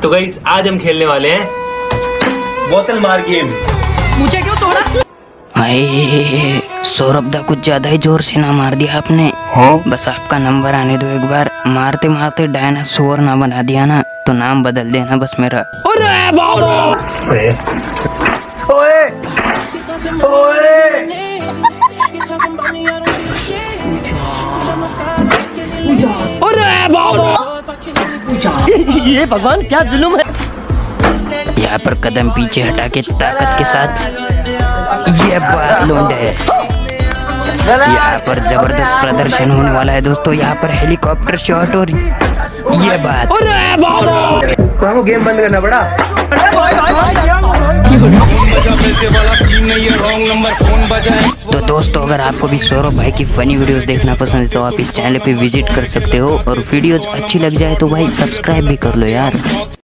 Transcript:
तो गाइस आज हम खेलने वाले हैं बोतल मार गेम। मुझे क्यों तोड़ा? भाई सौरभ दा कुछ ज्यादा ही जोर से ना मार दिया आपने। हाँ? बस आपका नंबर आने दो एक बार। मारते मारते डायनासोर ना बना दिया ना तो नाम बदल देना बस मेरा। ओए ओए ये भगवान क्या जुल्म है। यहाँ पर कदम पीछे हटा के ताकत के साथ ये बात लोंडे है। यहाँ पर जबरदस्त प्रदर्शन होने वाला है दोस्तों। यहाँ पर हेलीकॉप्टर शॉट और ये बात। तो हमको गेम बंद करना पड़ा। तो दोस्तों अगर आपको भी सौरभ भाई की फनी वीडियोस देखना पसंद है तो आप इस चैनल पे विजिट कर सकते हो और वीडियोस अच्छी लग जाए तो भाई सब्सक्राइब भी कर लो यार।